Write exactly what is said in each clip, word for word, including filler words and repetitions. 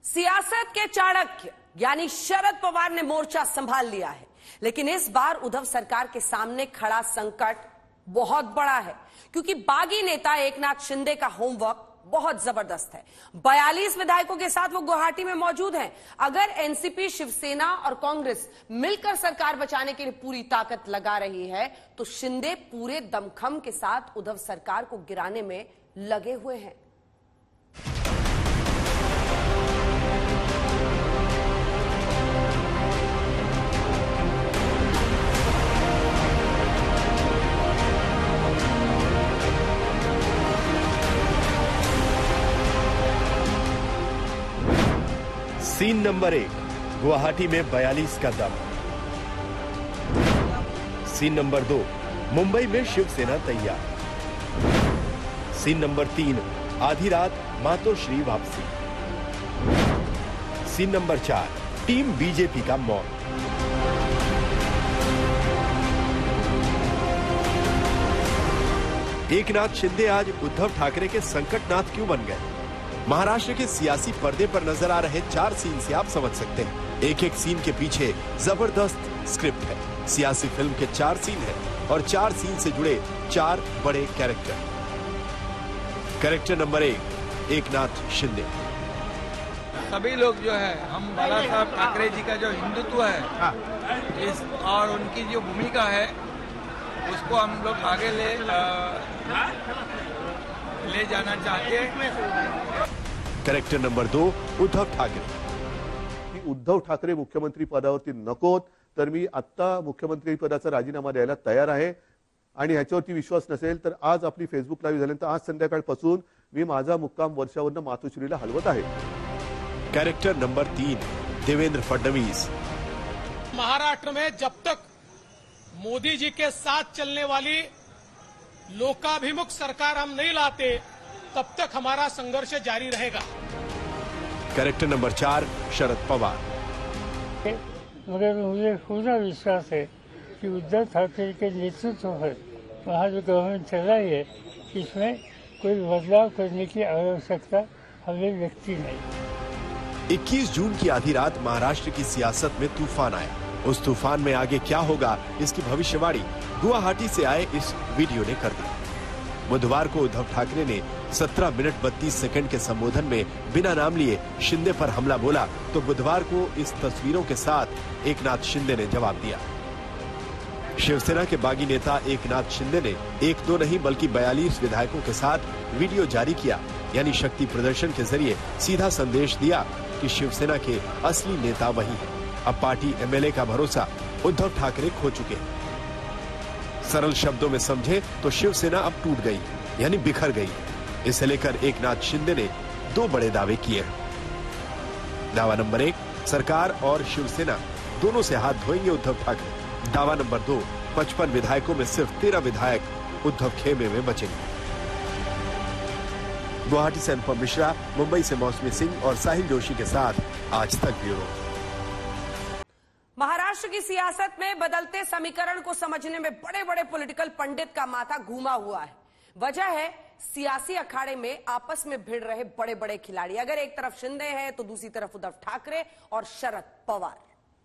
सियासत के चाणक्य यानी शरद पवार ने मोर्चा संभाल लिया है, लेकिन इस बार उद्धव सरकार के सामने खड़ा संकट बहुत बड़ा है, क्योंकि बागी नेता एकनाथ शिंदे का होमवर्क बहुत जबरदस्त है। बयालीस विधायकों के साथ वो गुवाहाटी में मौजूद हैं। अगर एनसीपी, शिवसेना और कांग्रेस मिलकर सरकार बचाने के लिए पूरी ताकत लगा रही है, तो शिंदे पूरे दमखम के साथ उद्धव सरकार को गिराने में लगे हुए हैं। सीन नंबर एक, गुवाहाटी में बयालीस का दम। सीन नंबर दो, मुंबई में शिवसेना तैयार। सीन नंबर तीन, आधी रात मातोश्री वापसी। सीन नंबर चार, टीम बीजेपी का मौत। एकनाथ शिंदे आज उद्धव ठाकरे के संकटनाथ क्यों बन गए? महाराष्ट्र के सियासी पर्दे पर नजर आ रहे चार सीन से आप समझ सकते हैं। एक एक सीन के पीछे जबरदस्त स्क्रिप्ट है। सियासी फिल्म के चार सीन हैं और चार सीन से जुड़े चार बड़े कैरेक्टर। कैरेक्टर नंबर एक, एकनाथ शिंदे। सभी लोग जो है, हम बाला साहब ठाकरे जी का जो हिंदुत्व है इस और उनकी जो भूमिका है उसको हम लोग आगे ले आ, ले जाना चाहते हैं। करेक्टर नंबर दो, उद्धव ठाकरे। उद्धव ठाकरे मुख्यमंत्री पदावरती नकोत, तर मी आता मुख्यमंत्री पदाचा राजीनामा द्यायला तयार आहे आणि ह्याच्यावरती विश्वास नसेल तर आज आपली फेसबुक लाईव्ह झाल्यानंतर आज संध्याकाळपासून मी माझा मुक्काम वर्षावरनं मातोश्रीला हलवत आहे। कैरेक्टर नंबर तीन, देवेंद्र फडणवीस। महाराष्ट्र में जब तक मोदी जी के साथ चलने वाली लोकाभिमुख सरकार हम नहीं लाते, तब तक हमारा संघर्ष जारी रहेगा। कैरेक्टर नंबर चार, शरद पवार। मगर मुझे पूरा विश्वास है कि उद्धव ठाकरे के नेतृत्व में वहाँ जो गवर्नमेंट चल रही है, इसमें कोई बदलाव करने की आवश्यकता हमें व्यक्ति नहीं। इक्कीस जून की आधी रात महाराष्ट्र की सियासत में तूफान आया। उस तूफान में आगे क्या होगा, इसकी भविष्यवाणी गुवाहाटी से आए इस वीडियो ने कर दी। बुधवार को उद्धव ठाकरे ने सत्रह मिनट बत्तीस सेकंड के संबोधन में बिना नाम लिए शिंदे पर हमला बोला, तो बुधवार को इस तस्वीरों के साथ एकनाथ शिंदे ने जवाब दिया। शिवसेना के बागी नेता एकनाथ शिंदे ने एक दो नहीं बल्कि बयालीस विधायकों के साथ वीडियो जारी किया, यानी शक्ति प्रदर्शन के जरिए सीधा संदेश दिया कि शिवसेना के असली नेता वही है। अब पार्टी एमएलए का भरोसा उद्धव ठाकरे खो चुके हैं। सरल शब्दों में समझे तो शिवसेना अब टूट गई, यानी बिखर गई। इसे लेकर एकनाथ शिंदे ने दो बड़े दावे किए हैं। दावा नंबर एक, सरकार और शिवसेना दोनों से हाथ धोएंगे उद्धव ठाकरे। दावा नंबर दो, पचपन विधायकों में सिर्फ तेरह विधायक उद्धव खेमे में बचेंगे। गुवाहाटी से अनुपम मिश्रा, मुंबई से मौसमी सिंह और साहिल जोशी के साथ आज तक ब्यूरो। महाराष्ट्र की सियासत में बदलते समीकरण को समझने में बड़े बड़े पॉलिटिकल पंडित का माथा घूमा हुआ है। वजह है सियासी अखाड़े में आपस में भिड़ रहे बड़े बड़े खिलाड़ी। अगर एक तरफ शिंदे है तो दूसरी तरफ उद्धव ठाकरे और शरद पवार।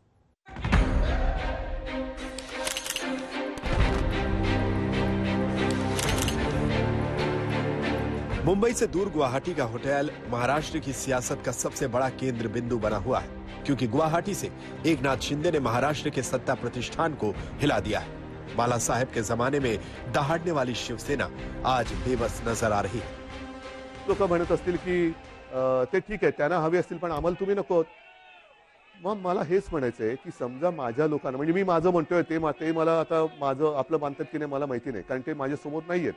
मुंबई से दूर गुवाहाटी का होटल महाराष्ट्र की सियासत का सबसे बड़ा केंद्र बिंदु बना हुआ है, क्योंकि गुवाहाटी से एकनाथ शिंदे ने महाराष्ट्र के सत्ता प्रतिष्ठान को हिला दिया है। बाला साहेब के जमाने में दहाड़ने वाली शिवसेना आज बेबस नजर आ रही है। लोक म्हणत असतील की ते ठीक आहे, त्यांना हवे असतील पण आम्हाला तुम्ही नको। मग मला हेच म्हणायचंय की समजा माझ्या लोकांना, म्हणजे मी माझं म्हणतोय ते ते मला आता माझं आपलं मानतात की नाही मला माहिती नाही, कारण ते माझ्या समोर नाहीयेत।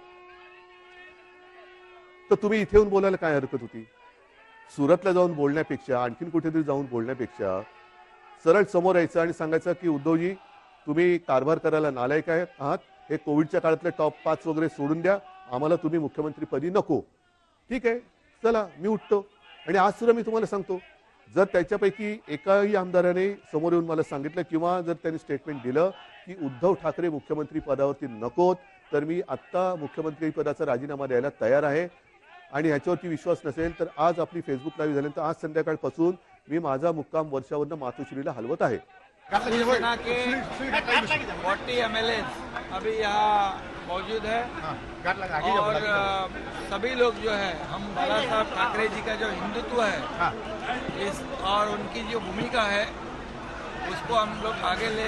तर तुम्ही इथे येऊन बोलायला काय हरकत होती? सुरतला जाऊन बोलण्यापेक्षा, आणखीन कुठेतरी जाऊन बोलण्यापेक्षा सरळ समोर यायचं आणि सांगायचं की उद्धवजी तुम्ही कारभार करायला नालायक आहात, हे कोविडच्या काळातले टॉप पाच वगैरे सोडून द्या, आम्हाला तुम्ही मुख्यमंत्रीपदी नको। ठीक आहे, चला मी उठतो। आणि आज सुद्धा मी तुम्हाला सांगतो, जर त्याच्यापैकी एकाही आमदाराने समोर येऊन मला सांगितलं किंवा जर त्यांनी स्टेटमेंट दिलं की उद्धव ठाकरे मुख्यमंत्री पदावरती नकोत, तर मी आता मुख्यमंत्री पदाचा राजीनामा द्यायला तयार आहे, आणि ह्याच्यावरती विश्वास नसेल तर आज आपली फेसबुक लाईव्ह झाल्यानंतर आज संध्याकाळपासून मी माझा मुक्काम वर्षावरनं मातोश्रीला हलवत आहे. शिवसेना के फोर्टी एम एल ए अभी यहाँ मौजूद है और सभी लोग जो है हम बाला साहब ठाकरे जी का जो हिंदुत्व है इस और उनकी जो भूमिका है उसको हम लोग आगे ले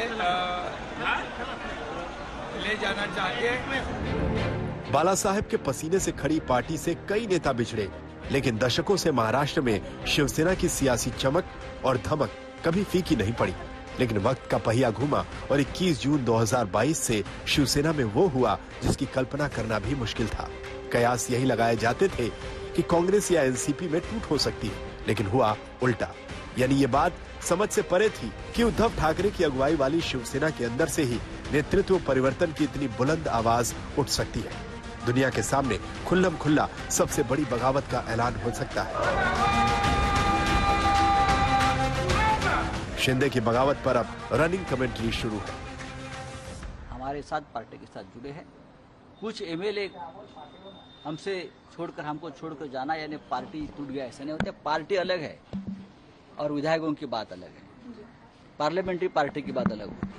ले जाना चाहते हैं. बाला साहेब के पसीने से खड़ी पार्टी से कई नेता बिछड़े, लेकिन दशकों से महाराष्ट्र में शिवसेना की सियासी चमक और धमक कभी फीकी नहीं पड़ी. लेकिन वक्त का पहिया घूमा और इक्कीस जून दो हज़ार बाईस से शिवसेना में वो हुआ जिसकी कल्पना करना भी मुश्किल था. कयास यही लगाए जाते थे कि कांग्रेस या एनसीपी में टूट हो सकती है, लेकिन हुआ उल्टा. यानी ये बात समझ से परे थी कि उद्धव ठाकरे की अगुवाई वाली शिवसेना के अंदर से ही नेतृत्व परिवर्तन की इतनी बुलंद आवाज उठ सकती है. दुनिया के सामने खुल्लम खुल्ला सबसे बड़ी बगावत का ऐलान हो सकता है. शिंदे की बगावत पर अब रनिंग कमेंट्री शुरू है. हमारे साथ पार्टी के साथ जुड़े हैं. कुछ एमएलए हमसे छोड़कर हमको छोड़कर जाना यानी पार्टी टूट गया ऐसा नहीं होता. पार्टी अलग है और विधायकों की बात अलग है. पार्लियामेंट्री पार्टी की बात अलग होती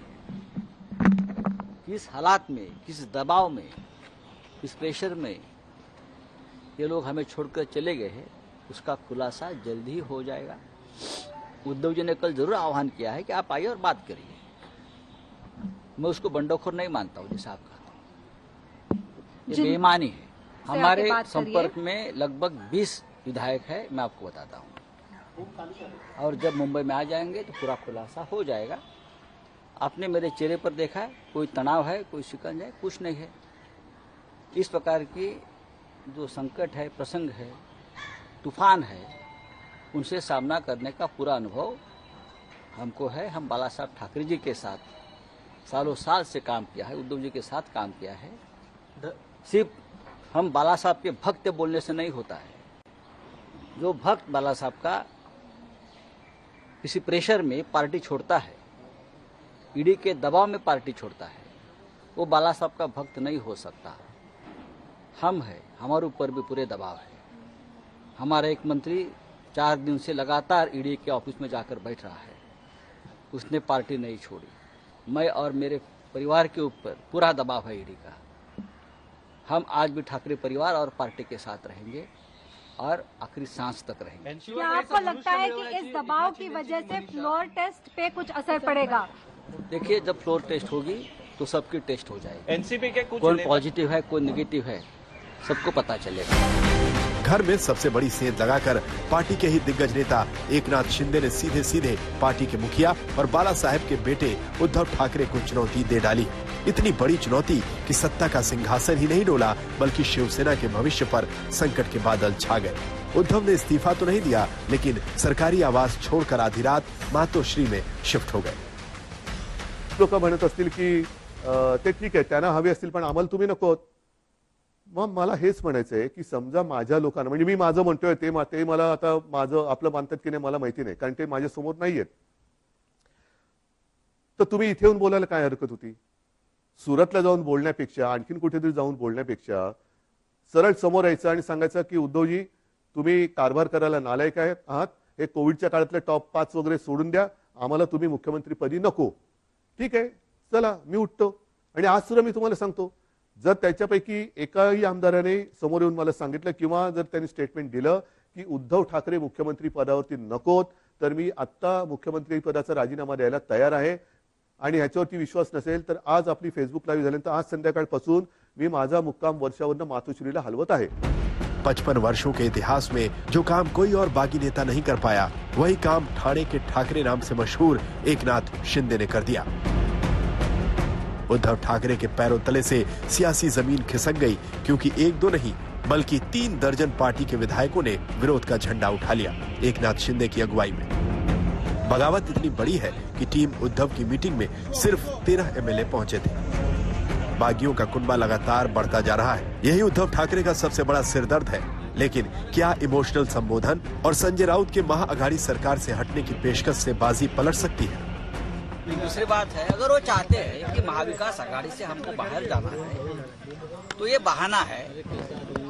है. किस हालात में, किस दबाव में, किस प्रेशर में ये लोग हमें छोड़कर चले गए हैं उसका खुलासा जल्द ही हो जाएगा. उद्धव जी ने कल जरूर आह्वान किया है कि आप आइए और बात करिए. मैं उसको बंडखोर नहीं मानता हूँ जैसा आप कहते हैं. ये बेईमानी है. हमारे संपर्क में लगभग बीस विधायक है, मैं आपको बताता हूँ. और जब मुंबई में आ जाएंगे तो पूरा खुलासा हो जाएगा. आपने मेरे चेहरे पर देखा है कोई तनाव है, कोई शिकंज है, कुछ नहीं है. इस प्रकार की जो संकट है, प्रसंग है, तूफान है, उनसे सामना करने का पूरा अनुभव हमको है. हम बाला साहब ठाकरे जी के साथ सालों साल से काम किया है, उद्धव जी के साथ काम किया है. सिर्फ हम बाला साहब के भक्त बोलने से नहीं होता है. जो भक्त बाला साहब का किसी प्रेशर में पार्टी छोड़ता है, ईडी के दबाव में पार्टी छोड़ता है, वो बाला साहब का भक्त नहीं हो सकता. हम है, हमारे ऊपर भी पूरे दबाव है. हमारा एक मंत्री चार दिन से लगातार ईडी के ऑफिस में जाकर बैठ रहा है. उसने पार्टी नहीं छोड़ी. मैं और मेरे परिवार के ऊपर पूरा दबाव है ईडी का. हम आज भी ठाकरे परिवार और पार्टी के साथ रहेंगे और आखिरी सांस तक रहेंगे. क्या आपको लगता है कि इस दबाव की वजह से फ्लोर टेस्ट पे कुछ असर पड़ेगा? देखिए, जब फ्लोर टेस्ट होगी तो सबकी टेस्ट हो जाएगी. एनसीपी के कुछ कौन पॉजिटिव है, कौन नेगेटिव है, सबको पता चलेगा. घर में सबसे बड़ी सेंध लगाकर पार्टी के ही दिग्गज नेता एकनाथ शिंदे ने सीधे सीधे पार्टी के मुखिया और बाला साहेब के बेटे उद्धव ठाकरे को चुनौती दे डाली. इतनी बड़ी चुनौती कि सत्ता का सिंहासन ही नहीं डोला, बल्कि शिवसेना के भविष्य पर संकट के बादल छा गए. उद्धव ने इस्तीफा तो नहीं दिया, लेकिन सरकारी आवास छोड़कर आधी रात मातोश्री में शिफ्ट हो गए. लोक म्हणत असतील की ते ठीक आहे, त्यांना हवे असतील, पण आम्हाला तुम्ही नको. मग मला हेच म्हणायचंय की समजा माझ्या लोकांना, म्हणजे मी माझं म्हणतोय ते ते मला आता माझं आपलं मानतात की नाही मला माहिती नाही, कारण ते माझ्या समोर नाहीयेत. तर तुम्ही इथे येऊन बोलायला काय हरकत होती? सुरतला जाऊन बोलण्यापेक्षा, आणखीन कुठेतरी जाऊन बोलण्यापेक्षा सरळ समोर यायचं आणि सांगायचं की उद्धवजी तुम्ही कारभार करायला नालायक आहात, हे कोविडच्या काळातले टॉप पाच वगैरे सोडून द्या, आम्हाला तुम्ही मुख्यमंत्री पदी नको. ठीक आहे, चला मी उठतो. आणि आज सुद्धा मी तुम्हाला सांगतो, जर त्याच्यापैकी एकाही आमदाराने समोर येऊन मला सांगितलं किंवा जर त्यांनी स्टेटमेंट दिलं की उद्धव ठाकरे मुख्यमंत्री पदावरती नकोत, तर मी आता मुख्यमंत्री पदाचा राजीनामा द्यायला तयार आहे. आणि ह्याच्यावरती विश्वास नसेल तर आज आपली फेसबुक लाईव्ह झाल्यानंतर आज संध्याकाळपासून मी माझा मुक्काम वर्षावरनं मातोश्रीला हलवत आहे. पचपन वर्षों के इतिहास में जो काम कोई और बागी नेता नहीं कर पाया, वही काम ठाणे के ठाकरे नाम से मशहूर एकनाथ शिंदे ने कर दिया. उद्धव ठाकरे के पैरों तले से सियासी जमीन खिसक गई, क्योंकि एक दो नहीं बल्कि तीन दर्जन पार्टी के विधायकों ने विरोध का झंडा उठा लिया एकनाथ शिंदे की अगुवाई में. बगावत इतनी बड़ी है कि टीम उद्धव की मीटिंग में सिर्फ तेरह एमएलए पहुंचे थे. बागियों का कुनबा लगातार बढ़ता जा रहा है. यही उद्धव ठाकरे का सबसे बड़ा सिरदर्द है. लेकिन क्या इमोशनल संबोधन और संजय राउत के महाअघाड़ी सरकार से हटने की पेशकश से बाजी पलट सकती है? दूसरी बात है, अगर वो चाहते हैं कि महाविकास आघाड़ी से हमको बाहर जाना है तो ये बहाना है.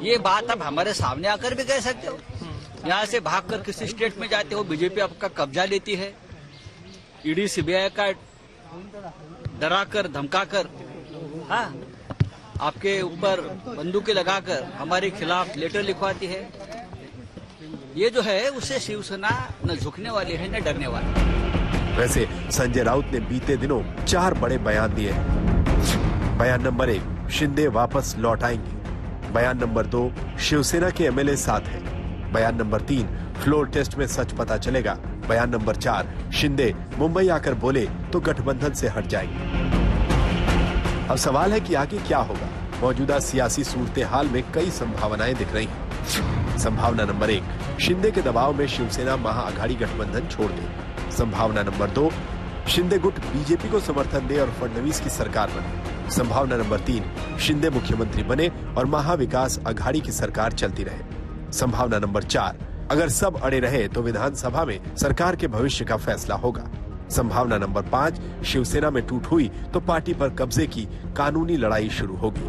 ये बात आप हमारे सामने आकर भी कह सकते हो। यहाँ से भागकर किसी स्टेट में जाते हो, बीजेपी आपका कब्जा लेती है, ईडी सीबीआई का डराकर धमकाकर, हाँ, आपके ऊपर बंदूकें लगाकर हमारे खिलाफ लेटर लिखवाती है। ये जो है उससे शिवसेना न झुकने वाली है न डरने वाली है। वैसे संजय राउत ने बीते दिनों चार बड़े बयान दिए हैं। बयान नंबर एक, शिंदे वापस लौट आएंगे। बयान नंबर दो, शिवसेना के एमएलए साथ हैं। बयान नंबर तीन, फ्लोर टेस्ट में सच पता चलेगा। बयान नंबर चार, शिंदे मुंबई आकर बोले तो गठबंधन से हट जाएंगे। अब सवाल है कि आगे क्या होगा। मौजूदा सियासी सूरत हाल में कई संभावनाएं दिख रही हैं। संभावना नंबर एक, शिंदे के दबाव में शिवसेना महाअघाड़ी गठबंधन छोड़ दे। संभावना नंबर दो, शिंदे गुट बीजेपी को समर्थन दे और फडणवीस की सरकार बने। संभावना नंबर तीन, शिंदे मुख्यमंत्री बने और महाविकास अघाड़ी की सरकार चलती रहे। संभावना नंबर चार, अगर सब अड़े रहे तो विधानसभा में सरकार के भविष्य का फैसला होगा। संभावना नंबर पाँच, शिवसेना में टूट हुई तो पार्टी पर कब्जे की कानूनी लड़ाई शुरू होगी।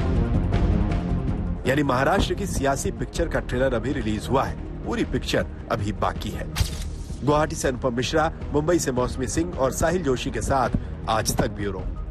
यानी महाराष्ट्र की सियासी पिक्चर का ट्रेलर अभी रिलीज हुआ है, पूरी पिक्चर अभी बाकी है। गुवाहाटी से अनुपम मिश्रा, मुंबई से मौसमी सिंह और साहिल जोशी के साथ आज तक ब्यूरो।